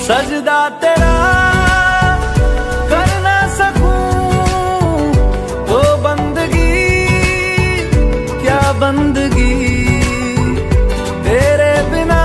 सजदा तेरा कर ना सकूं तो बंदगी क्या बंदगी, तेरे बिना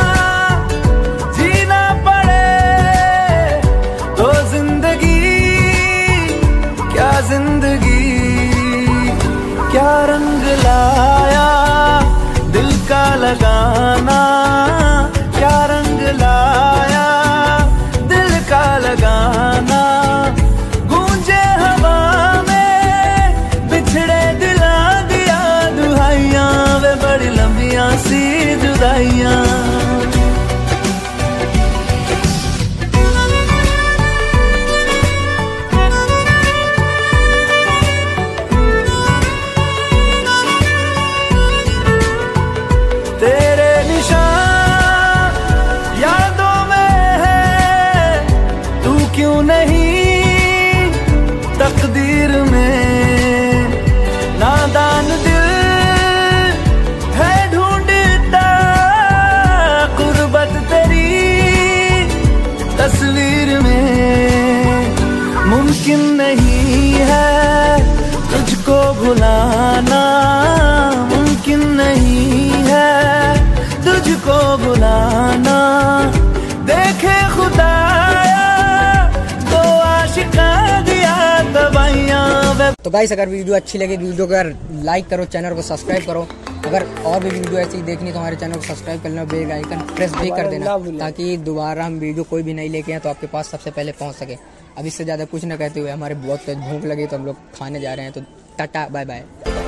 जीना पड़े तो जिंदगी क्या जिंदगी। क्या रंग लाया दिल का लगाना, क्या रंग लाया दिल का लगाना। गूंजे हवा में बिछड़े दिला दिया दुहाइयां, वे बड़ी लंबियां सी जुदाइयां। तेरे निशान यादों में है, तू क्यों नहीं तकदीर में। नादान दिल है ढूंढता कुर्बत तेरी तस्वीर में। मुमकिन नहीं है तुझको भुलाना, मुमकिन नहीं है तुझको बुलाना। देखे खुदाया तो आशिका दिया दवाइयां। तो गाइस अगर वीडियो अच्छी लगे वीडियो को लाइक करो, चैनल को सब्सक्राइब करो। अगर और भी वीडियो ऐसी देखनी तो हमारे चैनल को सब्सक्राइब कर लेना, बेल आइकन प्रेस भी कर देना ताकि दोबारा हम वीडियो कोई भी नहीं लेके आए तो आपके पास सबसे पहले पहुंच सके। अब इससे ज़्यादा कुछ न कहते हुए हमारे बहुत भूख लगी तो हम लोग खाने जा रहे हैं, तो टाटा बाय बाय।